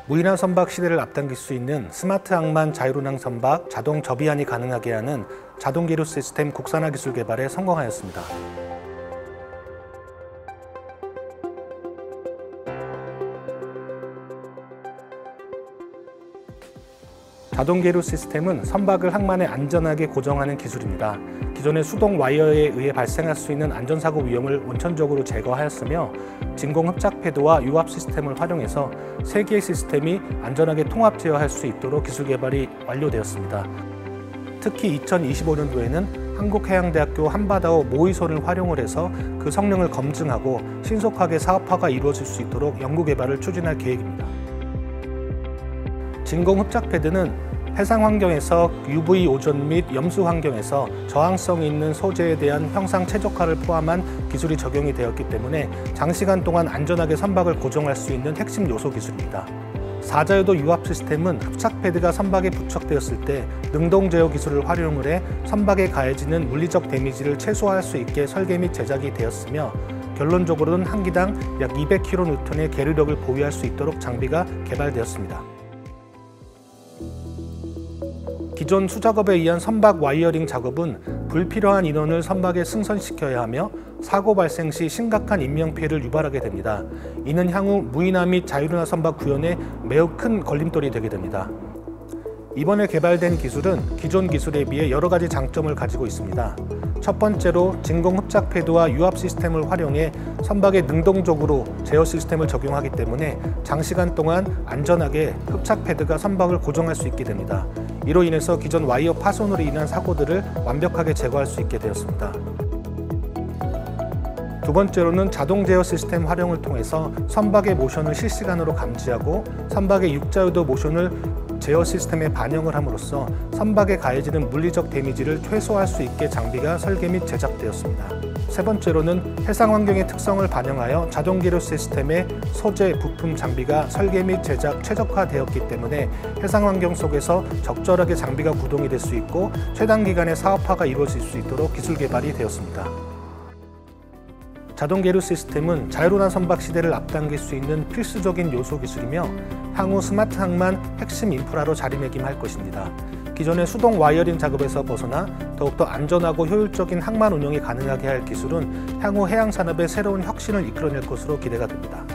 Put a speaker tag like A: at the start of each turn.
A: 무인항 선박 시대를 앞당길 수 있는 스마트 항만 자율운항 선박 자동 접이안이 가능하게 하는 자동 기류 시스템 국산화 기술 개발에 성공하였습니다. 자동 계류 시스템은 선박을 항만에 안전하게 고정하는 기술입니다. 기존의 수동 와이어에 의해 발생할 수 있는 안전사고 위험을 원천적으로 제거하였으며 진공 흡착 패드와 유압 시스템을 활용해서 3개의 시스템이 안전하게 통합 제어할 수 있도록 기술 개발이 완료되었습니다. 특히 2025년도에는 한국해양대학교 한바다호 모의선을 활용을 해서 그 성능을 검증하고 신속하게 사업화가 이루어질 수 있도록 연구 개발을 추진할 계획입니다. 진공 흡착 패드는 해상 환경에서 UV 오존 및 염수 환경에서 저항성이 있는 소재에 대한 형상 최적화를 포함한 기술이 적용이 되었기 때문에 장시간 동안 안전하게 선박을 고정할 수 있는 핵심 요소 기술입니다. 사자유도 유압 시스템은 흡착 패드가 선박에 부착되었을 때 능동 제어 기술을 활용을 해 선박에 가해지는 물리적 데미지를 최소화할 수 있게 설계 및 제작이 되었으며 결론적으로는 한 기당 약 200kN의 계류력을 보유할 수 있도록 장비가 개발되었습니다. 기존 수작업에 의한 선박 와이어링 작업은 불필요한 인원을 선박에 승선시켜야 하며 사고 발생 시 심각한 인명피해를 유발하게 됩니다. 이는 향후 무인화 및 자율운항 선박 구현에 매우 큰 걸림돌이 되게 됩니다. 이번에 개발된 기술은 기존 기술에 비해 여러 가지 장점을 가지고 있습니다. 첫 번째로 진공 흡착 패드와 유압 시스템을 활용해 선박에 능동적으로 제어 시스템을 적용하기 때문에 장시간 동안 안전하게 흡착 패드가 선박을 고정할 수 있게 됩니다. 이로 인해서 기존 와이어 파손으로 인한 사고들을 완벽하게 제거할 수 있게 되었습니다. 두 번째로는 자동 제어 시스템 활용을 통해서 선박의 모션을 실시간으로 감지하고 선박의 육자유도 모션을 제어 시스템에 반영을 함으로써 선박에 가해지는 물리적 데미지를 최소화할 수 있게 장비가 설계 및 제작되었습니다. 세 번째로는 해상 환경의 특성을 반영하여 자동 계류 시스템의 소재, 부품, 장비가 설계 및 제작 최적화되었기 때문에 해상 환경 속에서 적절하게 장비가 구동이 될 수 있고 최단 기간에 사업화가 이루어질 수 있도록 기술 개발이 되었습니다. 자동 계류 시스템은 자율운항 선박 시대를 앞당길 수 있는 필수적인 요소 기술이며 향후 스마트 항만 핵심 인프라로 자리매김할 것입니다. 기존의 수동 와이어링 작업에서 벗어나 더욱더 안전하고 효율적인 항만 운영이 가능하게 할 기술은 향후 해양산업의 새로운 혁신을 이끌어낼 것으로 기대가 됩니다.